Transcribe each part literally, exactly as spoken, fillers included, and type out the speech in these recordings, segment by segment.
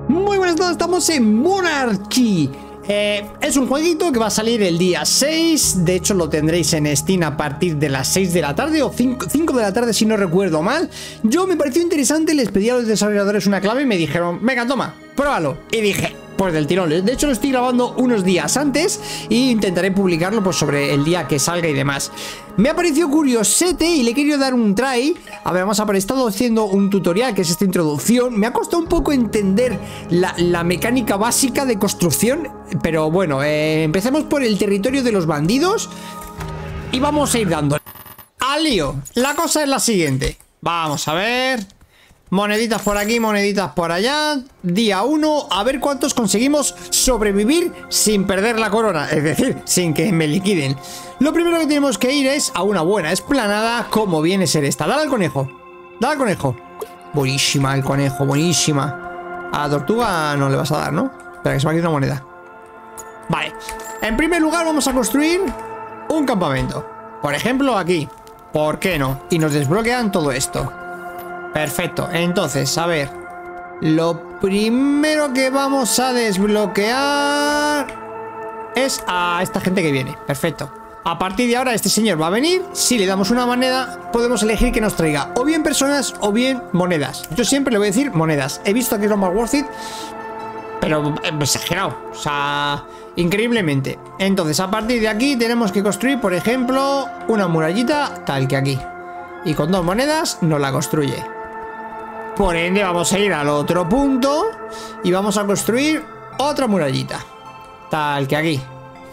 Muy buenas a todos, estamos en Monarchy. Eh, es un jueguito que va a salir el día seis. De hecho lo tendréis en Steam a partir de las seis de la tarde o cinco de la tarde si no recuerdo mal. Yo me pareció interesante, les pedí a los desarrolladores una clave y me dijeron, venga toma, pruébalo. Y dije, pues del tirón. De hecho lo estoy grabando unos días antes e intentaré publicarlo pues sobre el día que salga y demás. Me ha parecido curiosete y le he querido dar un try. A ver, vamos a ver, he estado haciendo un tutorial que es esta introducción. Me ha costado un poco entender la, la mecánica básica de construcción, pero bueno, eh, empecemos por el territorio de los bandidos y vamos a ir dando al lío. La cosa es la siguiente. Vamos a ver. Moneditas por aquí, moneditas por allá. Día uno, a ver cuántos conseguimos sobrevivir sin perder la corona, es decir, sin que me liquiden. Lo primero que tenemos que ir es a una buena explanada, como viene a ser esta. Dale al conejo, dale al conejo. Buenísima el conejo, buenísima. A la tortuga no le vas a dar, ¿no? Espera, que se me ha quedado una moneda. Vale, en primer lugar vamos a construir un campamento. Por ejemplo, aquí. ¿Por qué no? Y nos desbloquean todo esto. Perfecto, entonces, a ver. Lo primero que vamos a desbloquear es a esta gente que viene. Perfecto. A partir de ahora este señor va a venir. Si le damos una moneda, podemos elegir que nos traiga o bien personas o bien monedas. Yo siempre le voy a decir monedas. He visto que es lo más worth it, pero exagerado, o sea, increíblemente. Entonces a partir de aquí tenemos que construir, por ejemplo, una murallita tal que aquí. Y con dos monedas nos la construye. Por ende vamos a ir al otro punto y vamos a construir otra murallita tal que aquí.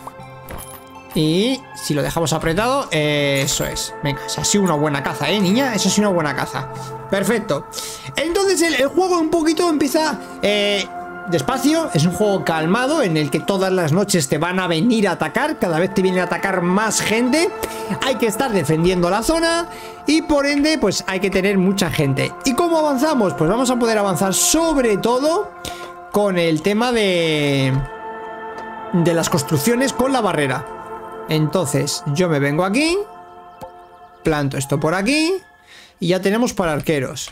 Y si lo dejamos apretado, eh, eso es. Venga, esa ha sido una buena caza, ¿eh, niña? Eso ha sido una buena caza. Perfecto. Entonces el, el juego un poquito empieza eh, despacio. Es un juego calmado en el que todas las noches te van a venir a atacar. Cada vez te viene a atacar más gente. Hay que estar defendiendo la zona y por ende pues hay que tener mucha gente. ¿Y cómo avanzamos? Pues vamos a poder avanzar sobre todo con el tema de de las construcciones con la barrera. Entonces yo me vengo aquí, planto esto por aquí y ya tenemos para arqueros.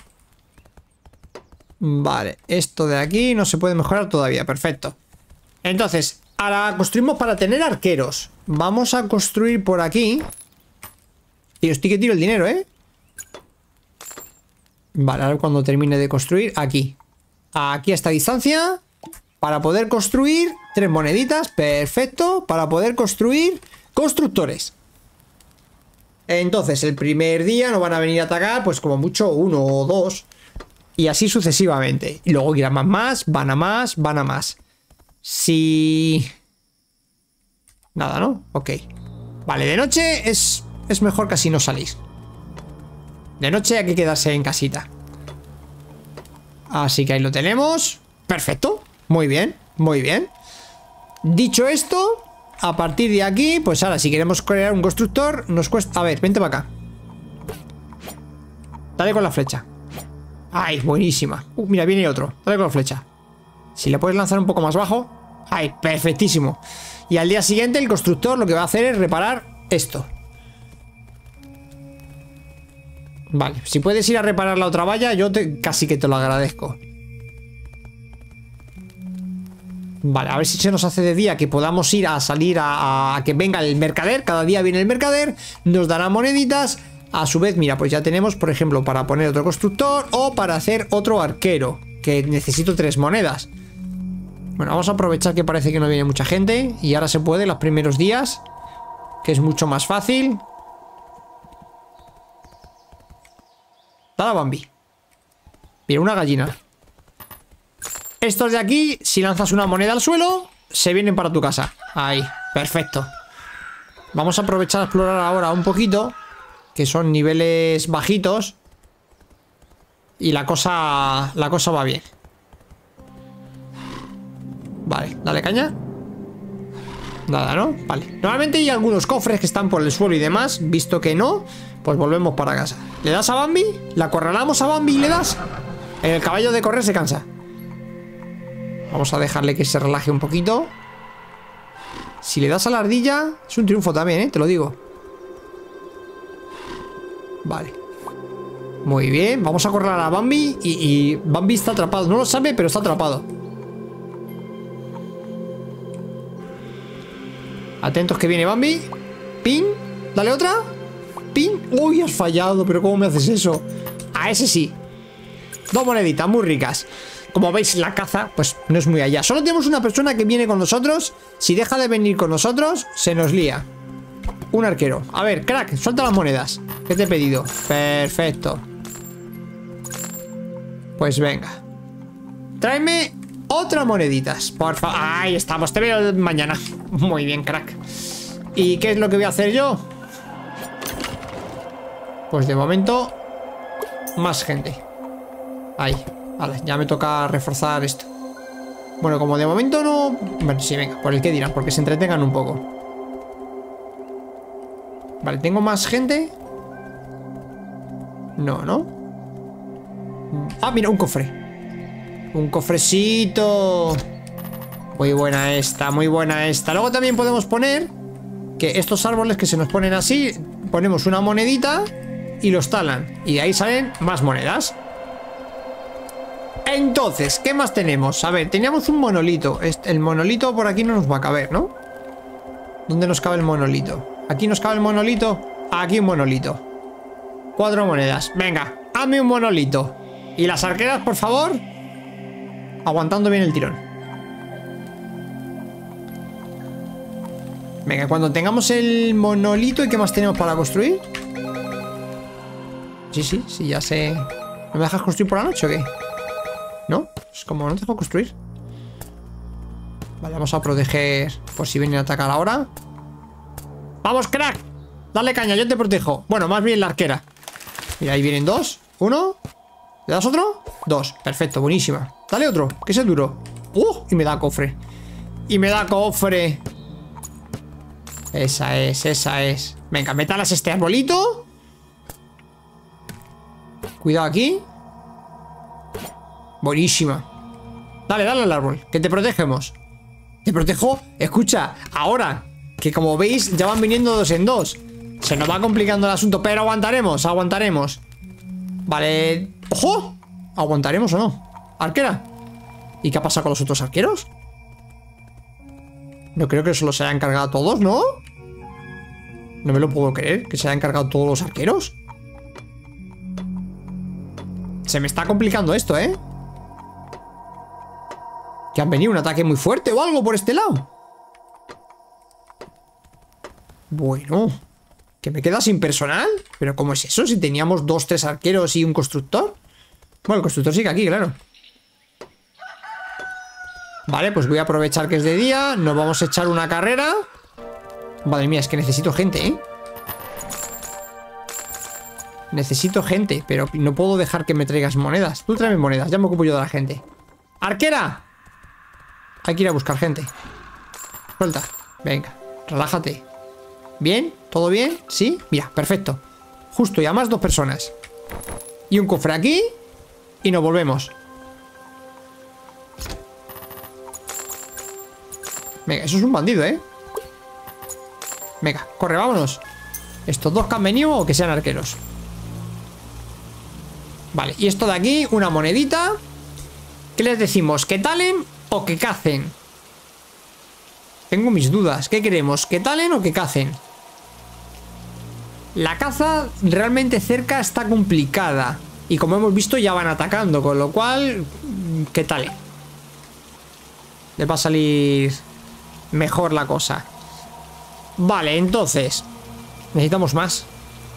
Vale, esto de aquí no se puede mejorar todavía, perfecto. Entonces, ahora construimos para tener arqueros. Vamos a construir por aquí. Tío, estoy que tiro el dinero, ¿eh? Vale, ahora cuando termine de construir, aquí. Aquí a esta distancia. Para poder construir tres moneditas, perfecto. Para poder construir constructores. Entonces, el primer día nos van a venir a atacar, pues como mucho uno o dos. Y así sucesivamente. Y luego irán más, más, van a más, van a más. Si... Nada, ¿no? Ok. Vale, de noche es, es mejor casi no salís. De noche hay que quedarse en casita. Así que ahí lo tenemos. Perfecto. Muy bien, muy bien. Dicho esto, a partir de aquí, pues ahora si queremos crear un constructor, nos cuesta... A ver, vente para acá. Dale con la flecha. Ay, buenísima. Uh, mira, viene otro. Dale con la flecha. Si le puedes lanzar un poco más bajo. Ay, perfectísimo. Y al día siguiente el constructor lo que va a hacer es reparar esto. Vale, si puedes ir a reparar la otra valla, yo te, casi que te lo agradezco. Vale, a ver si se nos hace de día que podamos ir a salir a, a que venga el mercader. Cada día viene el mercader, nos dará moneditas. A su vez, mira, pues ya tenemos, por ejemplo, para poner otro constructor o para hacer otro arquero, que necesito tres monedas. Bueno, vamos a aprovechar que parece que no viene mucha gente y ahora se puede los primeros días, que es mucho más fácil. Dale a Bambi. Mira, una gallina. Estos de aquí, si lanzas una moneda al suelo, se vienen para tu casa. Ahí, perfecto. Vamos a aprovechar a explorar ahora un poquito, que son niveles bajitos. Y la cosa, la cosa va bien. Vale, dale caña. Nada, ¿no? Vale. Normalmente hay algunos cofres que están por el suelo y demás. Visto que no, pues volvemos para casa. ¿Le das a Bambi? ¿La acorralamos a Bambi y le das? El caballo de correr se cansa. Vamos a dejarle que se relaje un poquito. Si le das a la ardilla, es un triunfo también, ¿eh? Te lo digo. Vale. Muy bien, vamos a correr a Bambi y, y Bambi está atrapado. No lo sabe, pero está atrapado. Atentos que viene Bambi. Pin. Dale otra. Pin. Uy, has fallado, pero ¿cómo me haces eso? A ese sí. Dos moneditas muy ricas. Como veis, la caza, pues no es muy allá. Solo tenemos una persona que viene con nosotros. Si deja de venir con nosotros, se nos lía. Un arquero. A ver, crack, suelta las monedas. ¿Qué te he pedido? Perfecto. Pues venga. Tráeme otras moneditas, por favor. Ahí estamos, te veo mañana. Muy bien, crack. ¿Y qué es lo que voy a hacer yo? Pues de momento, más gente. Ahí. Vale, ya me toca reforzar esto. Bueno, como de momento no... Bueno, sí, venga, por el que dirán, porque se entretengan un poco. Vale, ¿tengo más gente? No, ¿no? Ah, mira, un cofre. Un cofrecito. Muy buena esta, muy buena esta. Luego también podemos poner que estos árboles que se nos ponen así, ponemos una monedita y los talan. Y de ahí salen más monedas. Entonces, ¿qué más tenemos? A ver, teníamos un monolito. El monolito por aquí no nos va a caber, ¿no? ¿Dónde nos cabe el monolito? ¿Aquí nos cabe el monolito? Aquí un monolito. Cuatro monedas. Venga, hazme un monolito. Y las arqueras, por favor, aguantando bien el tirón. Venga, cuando tengamos el monolito, ¿y qué más tenemos para construir? Sí, sí, sí, ya sé. ¿No me dejas construir por la noche o qué? ¿No? Es como no te dejo construir. Vale, vamos a proteger por si vienen a atacar ahora. ¡Vamos, crack! Dale caña, yo te protejo. Bueno, más bien la arquera. Mira, ahí vienen dos. Uno. ¿Le das otro? Dos. Perfecto, buenísima. Dale otro, que es el duro. ¡Uh! Y me da cofre. Y me da cofre. Esa es, esa es. Venga, me talas este arbolito. Cuidado aquí. Buenísima. Dale, dale al árbol, que te protegemos. Te protejo. Escucha, ahora que como veis ya van viniendo dos en dos. Se nos va complicando el asunto, pero aguantaremos, aguantaremos. Vale. ¡Ojo! ¿Aguantaremos o no? Arquera. ¿Y qué ha pasado con los otros arqueros? No creo que solo se hayan cargado todos, ¿no? No me lo puedo creer, que se hayan cargado todos los arqueros. Se me está complicando esto, ¿eh? Que han venido un ataque muy fuerte o algo por este lado. Bueno, que me queda sin personal. ¿Pero cómo es eso? Si teníamos dos, tres arqueros y un constructor. Bueno, el constructor sigue aquí, claro. Vale, pues voy a aprovechar que es de día. Nos vamos a echar una carrera. Madre mía, es que necesito gente, ¿eh? Necesito gente, pero no puedo dejar que me traigas monedas. Tú tráeme monedas, ya me ocupo yo de la gente. ¡Arquera! Hay que ir a buscar gente. Suelta. Venga, relájate. ¿Bien? ¿Todo bien? ¿Sí? Mira, perfecto. Justo, y además dos personas. Y un cofre aquí. Y nos volvemos. Venga, eso es un bandido, ¿eh? Venga, corre, vámonos. ¿Estos dos que han venido o que sean arqueros? Vale, y esto de aquí, una monedita. ¿Qué les decimos? ¿Que talen o que cacen? Tengo mis dudas. ¿Qué queremos? ¿Que talen o que cacen? La caza realmente cerca está complicada. Y como hemos visto ya van atacando. Con lo cual, ¿qué talen? Les va a salir mejor la cosa. Vale, entonces necesitamos más.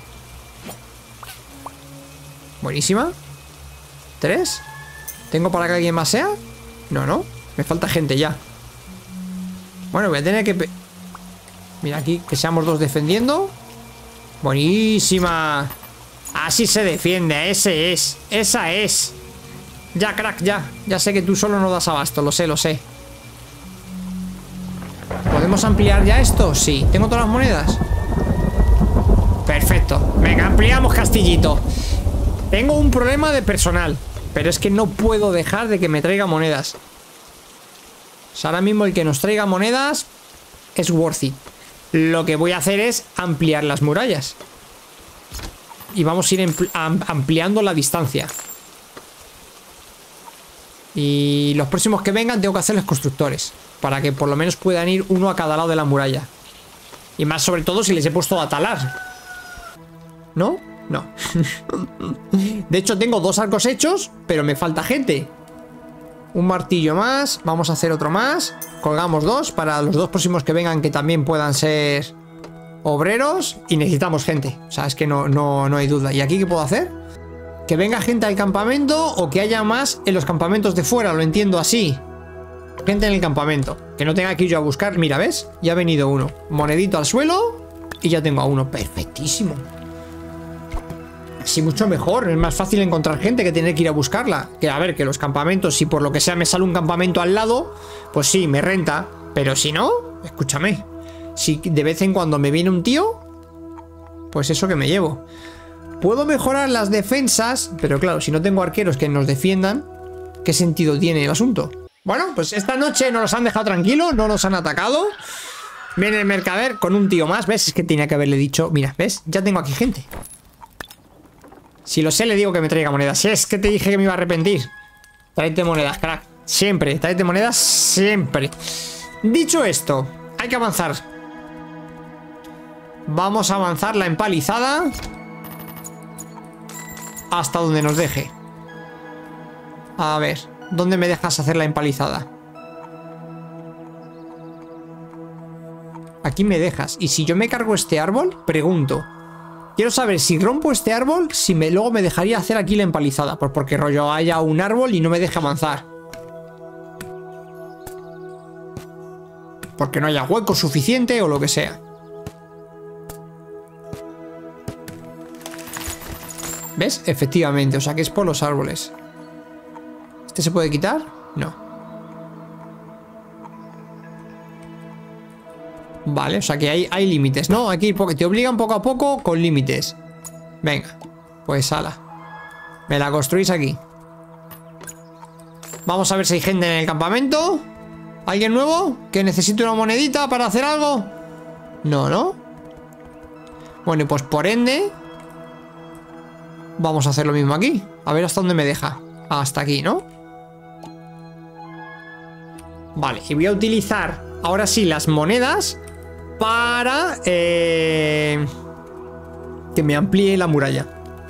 Buenísima. ¿Tres? ¿Tengo para que alguien más sea? No, no. Me falta gente ya. Bueno, voy a tener que... Mira aquí, que seamos dos defendiendo. Buenísima. Así se defiende, ese es. Esa es. Ya, crack, ya. Ya sé que tú solo no das abasto, lo sé, lo sé. ¿Podemos ampliar ya esto? Sí. ¿Tengo todas las monedas? Perfecto. Venga, ampliamos castillito. Tengo un problema de personal, pero es que no puedo dejar de que me traiga monedas. O sea, ahora mismo el que nos traiga monedas es worth it. Lo que voy a hacer es ampliar las murallas. Y vamos a ir ampliando la distancia. Y los próximos que vengan tengo que hacerles constructores, para que por lo menos puedan ir uno a cada lado de la muralla. Y más sobre todo si les he puesto a talar. ¿No? No. De hecho tengo dos arcos hechos, pero me falta gente. Un martillo más. Vamos a hacer otro más. Colgamos dos para los dos próximos que vengan, que también puedan ser obreros. Y necesitamos gente. O sea, es que no, no, no hay duda. ¿Y aquí qué puedo hacer? Que venga gente al campamento o que haya más en los campamentos de fuera. Lo entiendo así. Gente en el campamento. Que no tenga que ir yo a buscar. Mira, ¿ves? Ya ha venido uno. Monedito al suelo. Y ya tengo a uno. Perfectísimo. Así mucho mejor. Es más fácil encontrar gente que tener que ir a buscarla. Que a ver, que los campamentos, si por lo que sea me sale un campamento al lado, pues sí, me renta. Pero si no, escúchame. Si de vez en cuando me viene un tío, pues eso que me llevo. Puedo mejorar las defensas, pero claro, si no tengo arqueros que nos defiendan, ¿qué sentido tiene el asunto? Bueno, pues esta noche no nos han dejado tranquilos, no nos han atacado. Viene el mercader con un tío más, ¿ves? Es que tenía que haberle dicho, mira, ¿ves? Ya tengo aquí gente. Si lo sé, le digo que me traiga monedas. Si es que te dije que me iba a arrepentir. Tráete monedas, crack. Siempre, tráete monedas siempre. Dicho esto, hay que avanzar. Vamos a avanzar la empalizada hasta donde nos deje. A ver, ¿dónde me dejas hacer la empalizada? Aquí me dejas. Y si yo me cargo este árbol, pregunto. Quiero saber si rompo este árbol, si me, luego me dejaría hacer aquí la empalizada. Pues porque rollo haya un árbol y no me deje avanzar. Porque no haya hueco suficiente o lo que sea. ¿Ves? Efectivamente, o sea que es por los árboles. ¿Este se puede quitar? No. Vale, o sea que hay, hay límites, ¿no? Aquí te obligan poco a poco con límites. Venga, pues ala. Me la construís aquí. Vamos a ver si hay gente en el campamento. ¿Alguien nuevo? ¿Que necesite una monedita para hacer algo? No, ¿no? Bueno, pues por ende vamos a hacer lo mismo aquí. A ver hasta dónde me deja. Hasta aquí, ¿no? Vale, y voy a utilizar ahora sí las monedas para eh, que me amplíe la muralla.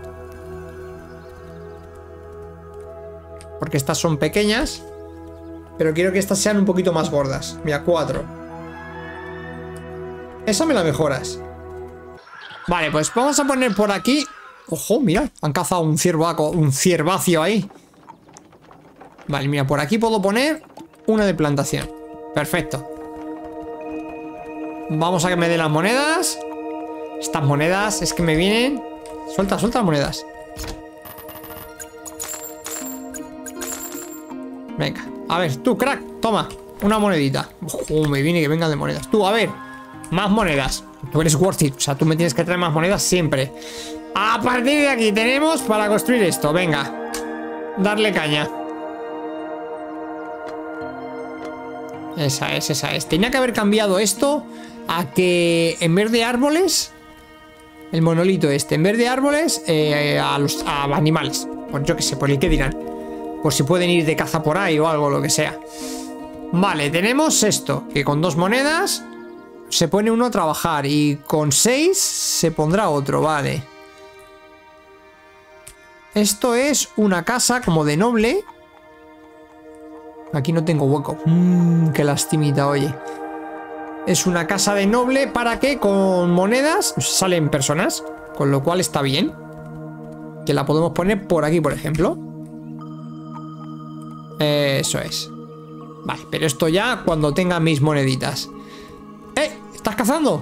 Porque estas son pequeñas, pero quiero que estas sean un poquito más gordas. Mira, cuatro. Esa me la mejoras. Vale, pues vamos a poner por aquí. Ojo, mira, han cazado un ciervaco, un ciervacio ahí. Vale, mira, por aquí puedo poner una de plantación. Perfecto. Vamos a que me den las monedas. Estas monedas es que me vienen. Suelta, suelta las monedas. Venga, a ver, tú, crack, toma una monedita. Ojo, me viene que vengan de monedas. Tú, a ver, más monedas. Tú eres worth it, o sea, tú me tienes que traer más monedas siempre. A partir de aquí tenemos para construir esto. Venga, darle caña. Esa es, esa es. Tenía que haber cambiado esto a que en vez de árboles, el monolito este, en vez de árboles, eh, a los a animales. Pues yo qué sé, por el que dirán. Por si pueden ir de caza por ahí o algo, lo que sea. Vale, tenemos esto, que con dos monedas se pone uno a trabajar y con seis se pondrá otro, vale. Esto es una casa como de noble. Aquí no tengo hueco. Mmm, qué lastimita, oye. Es una casa de noble para que con monedas salen personas. Con lo cual está bien. Que la podemos poner por aquí, por ejemplo. Eso es. Vale, pero esto ya cuando tenga mis moneditas. ¡Eh! ¿Estás cazando?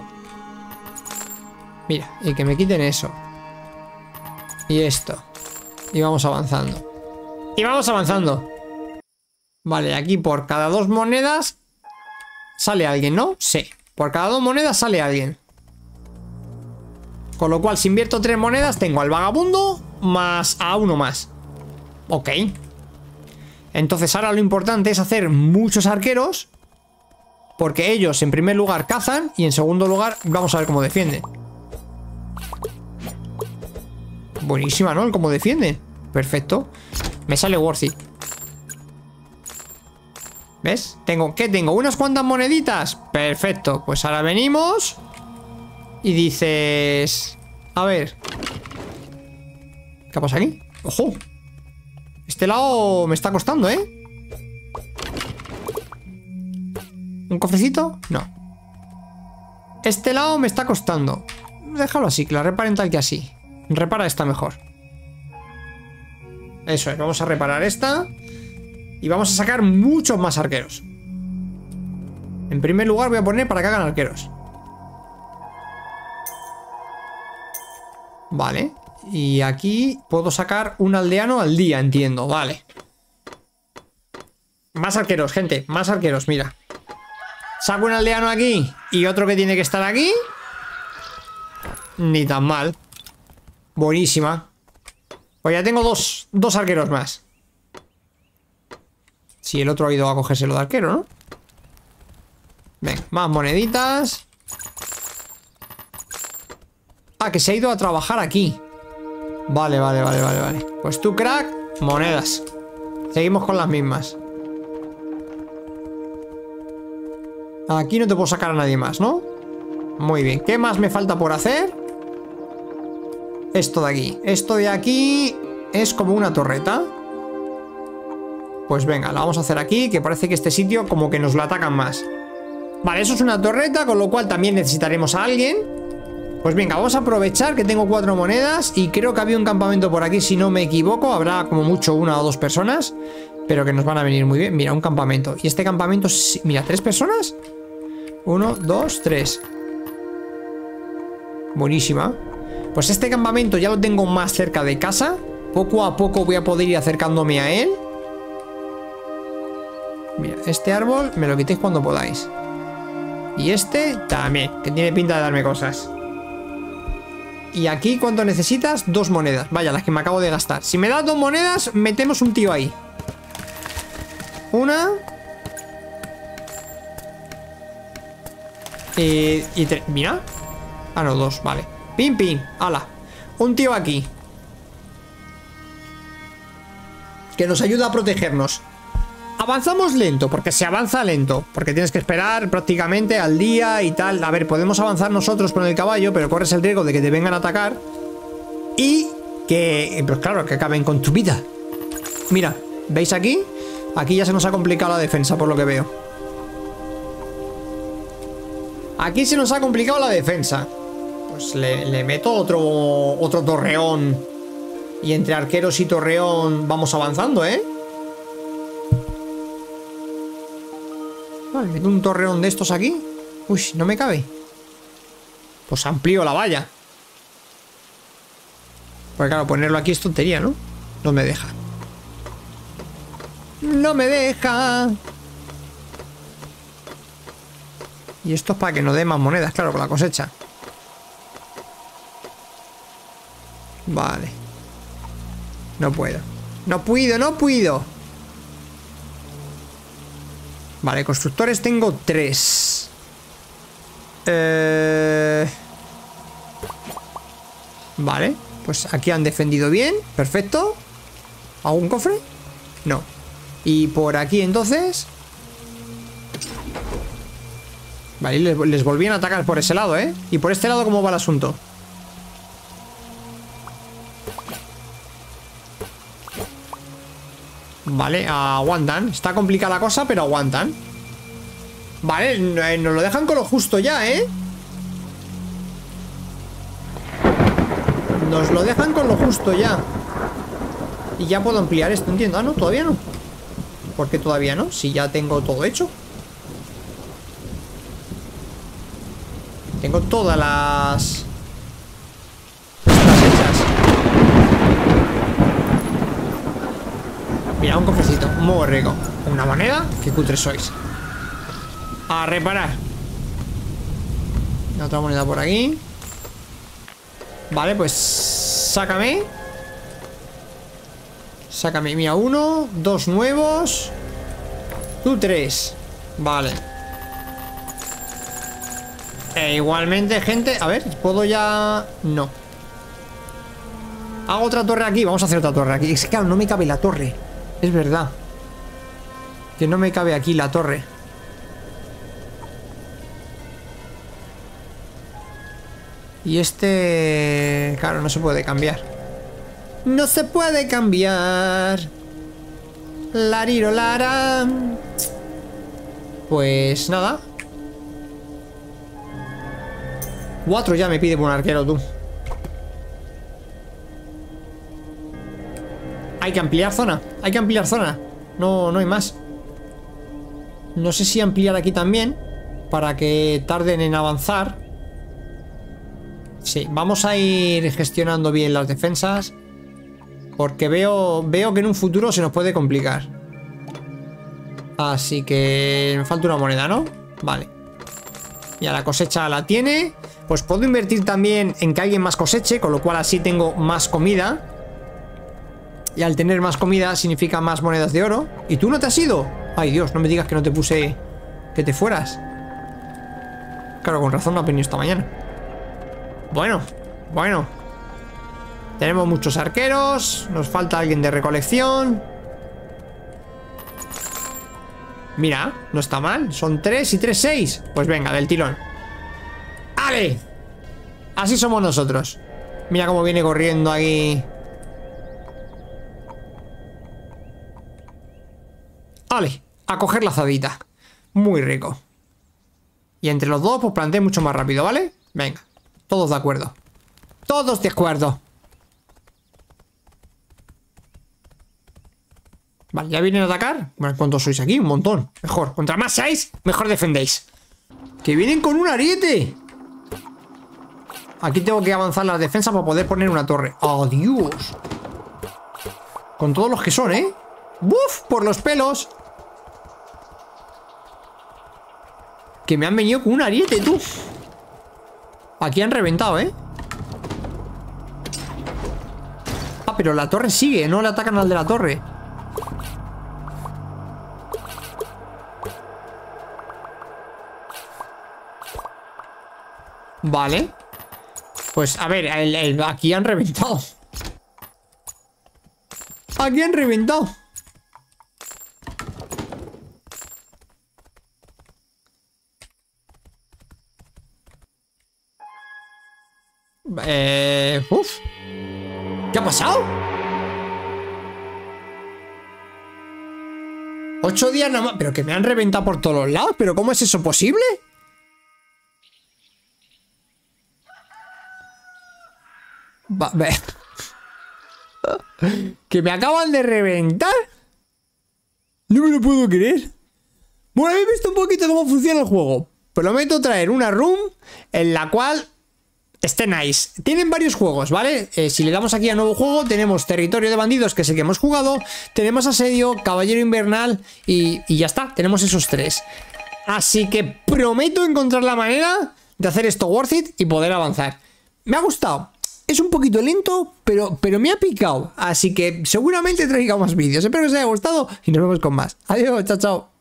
Mira, y que me quiten eso. Y esto. Y vamos avanzando. Y vamos avanzando. Vale, aquí por cada dos monedas sale alguien, ¿no? Sí, por cada dos monedas sale alguien. Con lo cual, si invierto tres monedas, tengo al vagabundo más a uno más. Ok. Entonces ahora lo importante es hacer muchos arqueros, porque ellos en primer lugar cazan y en segundo lugar vamos a ver cómo defienden. Buenísima, ¿no? El cómo defienden. Perfecto. Me sale worth it. ¿Ves? Tengo, ¿qué tengo? ¿Unas cuantas moneditas? Perfecto, pues ahora venimos y dices... A ver. ¿Qué pasa aquí? ¡Ojo! Este lado me está costando, ¿eh? ¿Un cofrecito? No. Este lado me está costando. Déjalo así, que la reparen tal que así. Repara esta mejor. Eso es, vamos a reparar esta. Y vamos a sacar muchos más arqueros. En primer lugar voy a poner para que hagan arqueros. Vale. Y aquí puedo sacar un aldeano al día, entiendo, vale. Más arqueros, gente, más arqueros, mira. Saco un aldeano aquí y otro que tiene que estar aquí. Ni tan mal. Buenísima. Pues ya tengo dos, dos arqueros más. Si el otro ha ido a cogérselo de arquero, ¿no? Venga, más moneditas. Ah, que se ha ido a trabajar aquí. Vale, vale, vale, vale, vale. Pues tú, crack, monedas. Seguimos con las mismas. Aquí no te puedo sacar a nadie más, ¿no? Muy bien. ¿Qué más me falta por hacer? Esto de aquí. Esto de aquí es como una torreta. Pues venga, la vamos a hacer aquí, que parece que este sitio como que nos lo atacan más. Vale, eso es una torreta, con lo cual también necesitaremos a alguien. Pues venga, vamos a aprovechar que tengo cuatro monedas y creo que había un campamento por aquí, si no me equivoco. Habrá como mucho una o dos personas, pero que nos van a venir muy bien. Mira, un campamento. Y este campamento, mira, ¿tres personas? Uno, dos, tres. Buenísima. Pues este campamento ya lo tengo más cerca de casa. Poco a poco voy a poder ir acercándome a él. Mira, este árbol me lo quitéis cuando podáis. Y este también, que tiene pinta de darme cosas. Y aquí, ¿cuánto necesitas? Dos monedas. Vaya, las que me acabo de gastar. Si me das dos monedas, metemos un tío ahí. Una. Eh, y tres. Mira. Ah, no, dos, vale. Pim, pim. Ala. Un tío aquí. Que nos ayuda a protegernos. Avanzamos lento, porque se avanza lento. Porque tienes que esperar prácticamente al día y tal. A ver, podemos avanzar nosotros con el caballo, pero corres el riesgo de que te vengan a atacar. Y que, pues claro, que acaben con tu vida. Mira, ¿veis aquí? Aquí ya se nos ha complicado la defensa, por lo que veo. Aquí se nos ha complicado la defensa. Pues le, le meto otro, otro torreón. Y entre arqueros y torreón vamos avanzando, ¿eh? Vale, meto un torreón de estos aquí. Uy, no me cabe. Pues amplío la valla. Porque claro, ponerlo aquí es tontería, ¿no? No me deja. No me deja. Y esto es para que no dé más monedas, claro, con la cosecha. Vale. No puedo. No puedo, no puedo. Vale, constructores tengo tres. Eh... Vale, pues aquí han defendido bien. Perfecto. ¿Algún cofre? No. Y por aquí entonces... Vale, les, les volvían a atacar por ese lado, ¿eh? Y por este lado, ¿cómo va el asunto? Vale, aguantan. Está complicada la cosa, pero aguantan. Vale, nos lo dejan con lo justo ya, ¿eh? Nos lo dejan con lo justo ya. Y ya puedo ampliar esto, entiendo. Ah, no, todavía no. ¿Por qué todavía no? Si ya tengo todo hecho. Tengo todas las... Estas hechas. Mira, un cofrecito, muy rico. Una moneda, qué cutres sois. A reparar. Otra moneda por aquí. Vale, pues sácame. Sácame, mira, uno, dos nuevos. Tú tres. Vale. E igualmente, gente, a ver, ¿puedo ya...? No. Hago otra torre aquí, vamos a hacer otra torre aquí. Es que claro, no me cabe la torre. Es verdad. Que no me cabe aquí la torre. Y este... Claro, no se puede cambiar. No se puede cambiar. Lariro lara. Pues nada. Cuatro ya me pide por un arquero, tú. Hay que ampliar zona. Hay que ampliar zona. No, no hay más. No sé si ampliar aquí también, para que tarden en avanzar. Sí, vamos a ir gestionando bien las defensas, porque veo, veo que en un futuro se nos puede complicar. Así que me falta una moneda, ¿no? Vale. Ya la cosecha la tiene. Pues puedo invertir también en que alguien más coseche, con lo cual así tengo más comida. Y al tener más comida significa más monedas de oro. ¿Y tú no te has ido? Ay, Dios, no me digas que no te puse que te fueras. Claro, con razón no ha venido esta mañana. Bueno, bueno. Tenemos muchos arqueros. Nos falta alguien de recolección. Mira, no está mal. Son tres y tres, seis. Pues venga, del tirón. ¡Ale! Así somos nosotros. Mira cómo viene corriendo aquí. ¡Ale! A coger la azadita. Muy rico. Y entre los dos, pues planteé mucho más rápido, ¿vale? Venga, todos de acuerdo. Todos de acuerdo. Vale, ¿ya vienen a atacar? Bueno, ¿cuántos sois aquí? Un montón. Mejor. Contra más seáis, mejor defendéis. ¡Que vienen con un ariete! Aquí tengo que avanzar las defensas para poder poner una torre. ¡Oh, Dios! Con todos los que son, ¿eh? ¡Buf! Por los pelos. Que me han venido con un ariete, tú. Aquí han reventado, ¿eh? Ah, pero la torre sigue. No le atacan al de la torre. Vale. Pues, a ver, el, el, aquí han reventado. Aquí han reventado. Eh... Uf. ¿Qué ha pasado? Ocho días nomás. Pero que me han reventado por todos los lados. ¿Pero cómo es eso posible? Va, ve. Que me acaban de reventar. No me lo puedo creer. Bueno, habéis visto un poquito cómo funciona el juego. Prometo traer una room en la cual esté nice. Tienen varios juegos, ¿vale? Eh, si le damos aquí a nuevo juego, tenemos Territorio de Bandidos, que es el que hemos jugado. Tenemos Asedio, Caballero Invernal y, y ya está. Tenemos esos tres. Así que prometo encontrar la manera de hacer esto worth it y poder avanzar. Me ha gustado. Es un poquito lento, pero, pero me ha picado. Así que seguramente traiga más vídeos. Espero que os haya gustado y nos vemos con más. Adiós, chao, chao.